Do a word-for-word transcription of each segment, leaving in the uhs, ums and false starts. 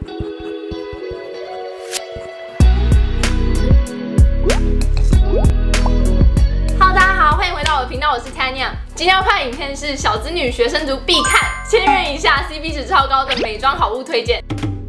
Hello， 大家好，欢迎回到我的频道，我是 Tanya。今天要拍的影片是小资女学生族必看，千元以下 C P 值超高的美妆好物推荐。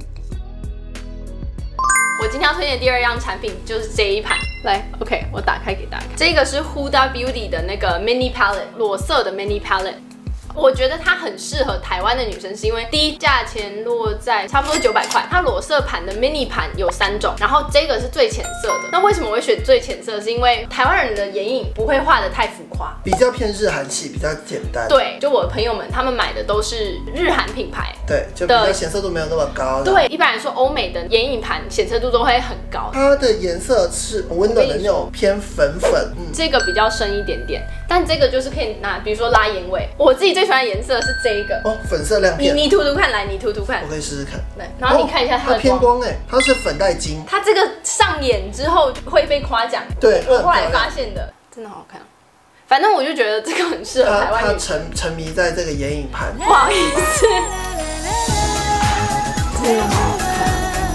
我今天要推荐的第二样产品就是这一盘，来 ，OK， 我打开给大家看。这个是 Huda Beauty 的那个 Mini Palette 裸色的 Mini Palette。我觉得它很适合台湾的女生，是因为第一价钱落在差不多九百块。它裸色盘的 mini 盘有三种，然后这个是最浅色的。那为什么我会选最浅色？是因为台湾人的眼影不会画得太浮夸， 比较偏日韩系，比较简单。 对，就我的朋友们他们买的都是日韩品牌， 对，就比较显色度没有那么高。 对，一般来说欧美的眼影盘显色度都会很高。 它的颜色是温暖的那种偏粉粉，嗯， 这个比较深一点点，但这个就是可以拿，比如说拉眼尾。我自己最喜欢的颜色是这一个哦，粉色亮片。 你你涂涂看，来你涂涂看， 我可以试试看。 对，然后你看一下它的光， 它偏光哎，它是粉黛金。 它这个上眼之后会被夸奖， 对， 我后来发现的，真的好看。反正我就觉得这个很适合台湾女生。 他沉沉迷在这个眼影盘， 不好意思，真的好看。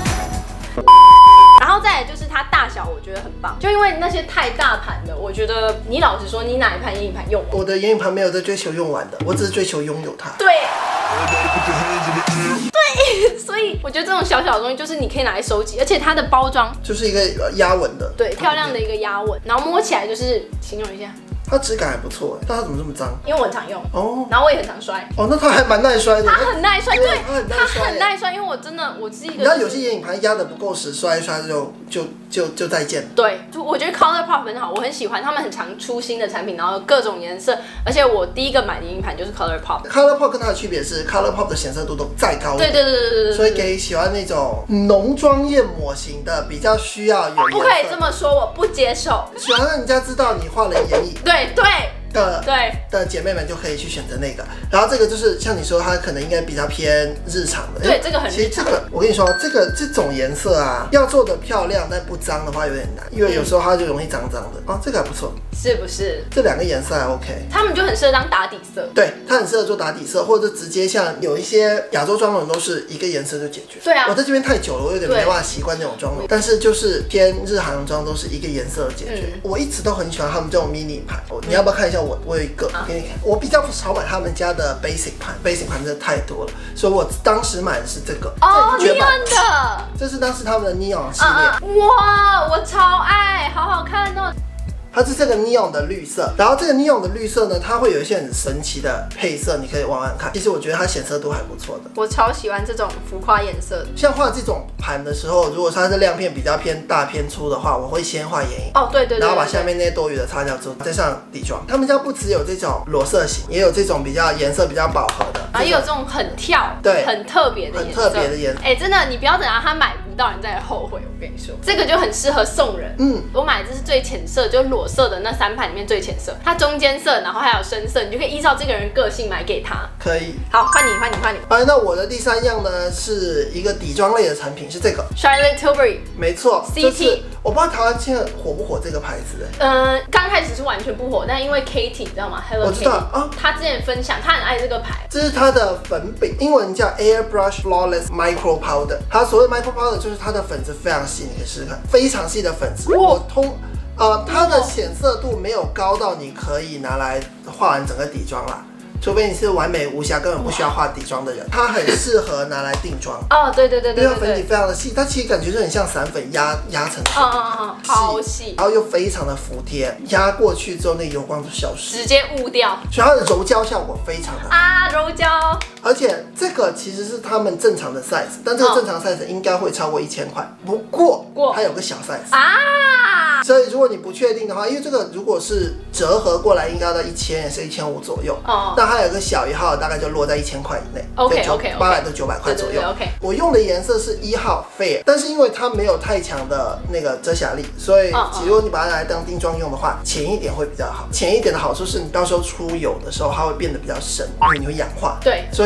然后再来就是它大小，我觉得很棒，就因为那些太大盘的，我觉得你老实说，你哪一盘眼影盘用完？ 我的眼影盘没有在追求用完的，我只是追求拥有它。 对。对，所以我觉得这种小小的东西就是你可以拿来收集，而且它的包装就是一个压纹的， 对，漂亮的一个压纹，然后摸起来就是形容一下。 它质感还不错，但它怎么这么脏？ 因为我很常用哦， 然后我也很常摔。 哦，那它还蛮耐摔的。 它很耐摔，对， 它很耐摔，因为我真的我是一个。 你知道有些眼影盘压的不够实，摔一摔就就就就再见了。 对，就我觉得 ColourPop 很好，我很喜欢，他们很常出新的产品，然后各种颜色，而且我第一个买的眼影盘就是 ColourPop。 ColourPop 跟它的区别是 ColourPop 的显色度都再高一点。 对对对对对。 所以给喜欢那种浓妆艳抹型的，比较需要有颜色。 不可以这么说，我不接受。 喜欢让人家知道你画了眼影。 对对。 的对的姐妹们就可以去选择那个，然后这个就是像你说，它可能应该比较偏日常的。 对，这个很日常。 其实这个我跟你说，这个这种颜色啊，要做的漂亮但不脏的话有点难，因为有时候它就容易脏脏的。哦，这个还不错， 是不是？ 这两个颜色还 OK， 他们就很适合当打底色。 对，它很适合做打底色，或者直接像有一些亚洲妆容都是一个颜色就解决。 对啊， 我在这边太久了，我有点没办法习惯这种妆容，但是就是偏日韩妆都是一个颜色解决。嗯、我一直都很喜欢他们这种 mini 盘，你要不要看一下我？我有一个。给你看，我比较少买他们家的 basic 盘 ，basic 盘真的太多了，所以我当时买的是这个哦 ，neon 的， 这是当时他们的 neon 系列， 哇，我超爱，好好看哦。 它是这个 neon 的绿色，然后这个 neon 的绿色呢，它会有一些很神奇的配色，你可以玩玩看。其实我觉得它显色度还不错的。 我超喜欢这种浮夸颜色的。 像画这种盘的时候，如果它是亮片比较偏大偏粗的话，我会先画眼影。 哦，对 对, 對。 然后把下面那些多余的擦掉之后，再上底妆。他们家不只有这种裸色型，也有这种比较颜色比较饱和的， 然后也有这种很跳、 对， 很特别的颜色。 很特别的颜色。 哎，真的，你不要等到他买不到，你再后悔。我跟你说，这个就很适合送人。嗯，我买的这是最浅色，就裸色的那三盘里面最浅色，它中间色，然后还有深色，你就可以依照这个人个性买给他。 可以。 好，换你，换你，换你。 哎，那我的第三样呢，是一个底妆类的产品，是这个 Charlotte Tilbury。 没错 ，C T。 我不知道台湾现在火不火这个牌子哎。 嗯，刚开始是完全不火，但因为 Katie 你知道吗 ？Hello Kitty。 我知道啊。 他之前分享，他很爱这个牌。 这是它的粉饼，英文叫 Airbrush Flawless Micro Powder。它所谓 Micro Powder 就是它的粉质非常细，你可以试试看，非常细的粉质。我通。呃，它的显色度没有高到你可以拿来画完整个底妆啦，除非你是完美无瑕，根本不需要画底妆的人，它很适合拿来定妆。 哦，对对对对， 因为它粉底非常的细，它其实感觉就很像散粉压压成粉， 嗯嗯嗯，好细， 然后又非常的服帖，压过去之后那油光就消失， 直接雾掉， 所以它的柔焦效果非常的好啊，柔焦。 而且这个其实是他们正常的 size， 但这个正常 size 应该会超过一千块，不过它有个小 size 啊。 所以如果你不确定的话，因为这个如果是折合过来，应该要到一千也是一千五左右。哦。但它有个小一号，大概就落在一千块以内。 OK OK。 八百到九百块左右。 OK。 我用的颜色是一号 Fair， 但是因为它没有太强的那个遮瑕力，所以如果你把它拿来当定妆用的话，浅一点会比较好。浅一点的好处是你到时候出油的时候，它会变得比较深，因为你会氧化。 对。 所以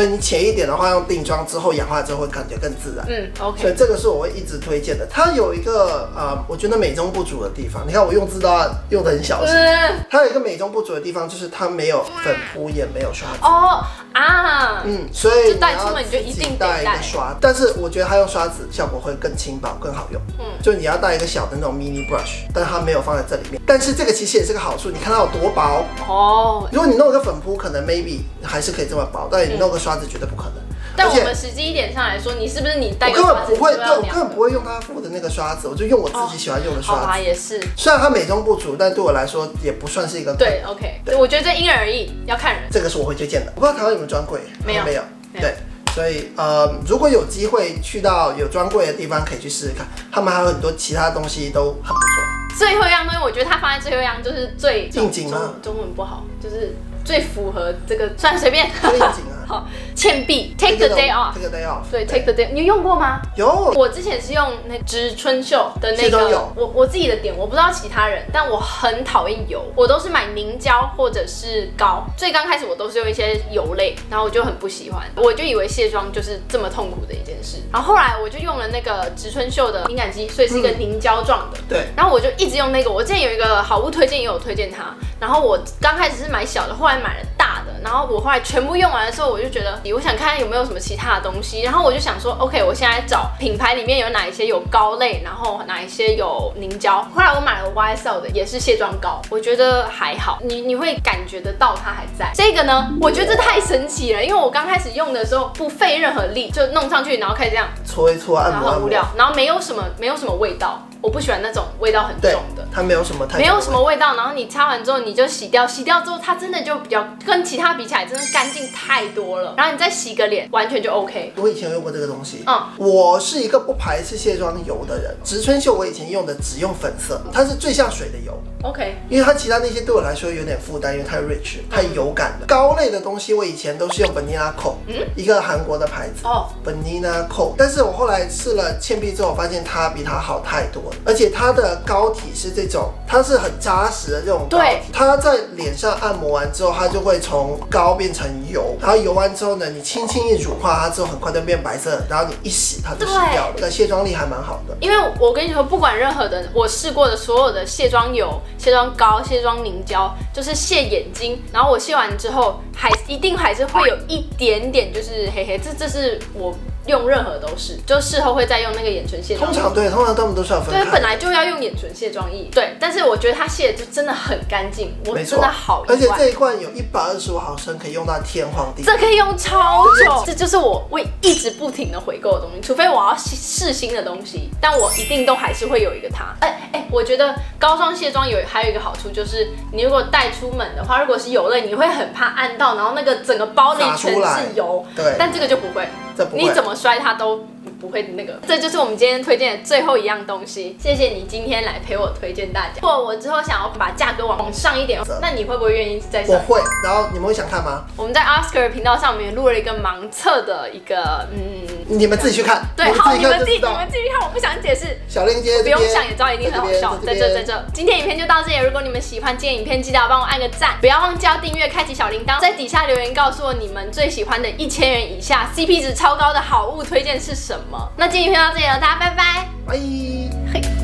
以你浅一点的话，用定妆之后氧化之后会感觉更自然。 嗯 ，OK。 所以这个是我会一直推荐的。它有一个呃，我觉得美中不足的地方。你看我用字都要用得很小心。嗯、它有一个美中不足的地方，就是它没有粉扑，也没有刷子。 哦啊， 嗯，所以就带出门你就一定带一个刷，但是我觉得它用刷子效果会更轻薄、更好用。嗯，就你要带一个小的那种 mini brush， 但它没有放在这里面。但是这个其实也是个好处，你看它有多薄哦。如果你弄一个粉扑，可能 maybe 还是可以这么薄，但你弄个刷子绝对不可能。 但我们实际一点上来说，你是不是你带个刷子？ 我根本不会，对，我根本不会用他附的那个刷子，我就用我自己喜欢用的刷子。 好吧，也是。虽然它美中不足，但对我来说也不算是一个对 ，OK。对，我觉得这因人而异，要看人。 这个是我会推荐的。我不知道台湾有没有专柜， 没有， 没有。对，所以呃，如果有机会去到有专柜的地方，可以去试试看。他们还有很多其他东西都很不错。 最后一样东西，我觉得它放在最后一样就是最应景吗？ 中文不好，就是最符合这个，算随便。 最应景啊。 好，倩碧 Take the day off，Take the day off， 对 ，Take the day， 你用过吗？ 有， 我之前是用那植村秀的那个，我我自己的点，我不知道其他人，但我很讨厌油，我都是买凝胶或者是膏。最刚开始我都是用一些油类，然后我就很不喜欢，我就以为卸妆就是这么痛苦的一件事。然后后来我就用了那个植村秀的敏感肌，所以是一个凝胶状的， 对。 然后我就一直用那个，我之前有一个好物推荐也有推荐它，然后我刚开始是买小的，后来买了大的，然后我后来全部用完的时候，我就觉得我想看有没有什么其他的东西，然后我就想说 ，OK， 我现在找品牌里面有哪一些有膏类，然后哪一些有凝胶。后来我买了 Y S L 的，也是卸妆膏，我觉得还好，你你会感觉得到它还在。这个呢，我觉得这太神奇了，因为我刚开始用的时候不费任何力就弄上去，然后开始这样搓一搓，按摩， 然后很无聊，然后没有什么没有什么味道。我不喜欢那种味道很重的， 它没有什么太没有什么味道，然后你擦完之后你就洗掉，洗掉之后它真的就比较跟其他比起来真的干净太多了，然后你再洗个脸完全就 OK。 我以前用过这个东西，嗯，我是一个不排斥卸妆油的人。植村秀我以前用的只用粉色，它是最像水的油 ，OK， 因为它其他那些对我来说有点负担，因为太 rich 太油感了。膏类的东西我以前都是用 Banana Co， 嗯，一个韩国的牌子哦 ，Banana Co， 但是我后来试了倩碧之后，发现它比它好太多了。而且它的膏体是这种，它是很扎实的这种膏体，它在脸上按摩完之后，它就会从膏变成油，然后油完之后呢，你轻轻一乳化它之后，很快就变白色，然后你一洗它就洗掉了，那卸妆力还蛮好的。 因为我跟你说，不管任何的我试过的所有的卸妆油、卸妆膏、卸妆凝胶，就是卸眼睛，然后我卸完之后，还一定还是会有一点点就是黑黑，这这是我。用任何都是，就事后会再用那个眼唇卸妆液。 通常对，通常他们都是要分开。 对，本来就要用眼唇卸妆液。对，但是我觉得它卸的就真的很干净，我真的好意外。 而且这一罐有一百二十五毫升，可以用到天荒地老。 这可以用超久，这就是我会一直不停的回购的东西，除非我要试新的东西，但我一定都还是会有一个它。哎哎，我觉得膏状卸妆有还有一个好处就是，你如果带出门的话，如果是油类，你会很怕按到，然后那个整个包里全是油。 对， 但这个就不会。你怎么摔它都不会那个，这就是我们今天推荐的最后一样东西。谢谢你今天来陪我推荐大家。如果我之后想要把价格往上一点，那你会不会愿意再上？ 我会。然后你们会想看吗？ 我们在 Oscar 频道上面录了一个盲测的一个，嗯， 你们自己去看。 对，好，你们自己你们自己看，我不想解释。 小链接不用想也知道一定很好笑。在这在这，今天影片就到这里。如果你们喜欢今天影片，记得要帮我按个赞，不要忘记要订阅、开启小铃铛，在底下留言告诉我你们最喜欢的一千元以下 C P 值超高的好物推荐是什么。那今天影片到这里了，大家拜拜。 拜。嘿。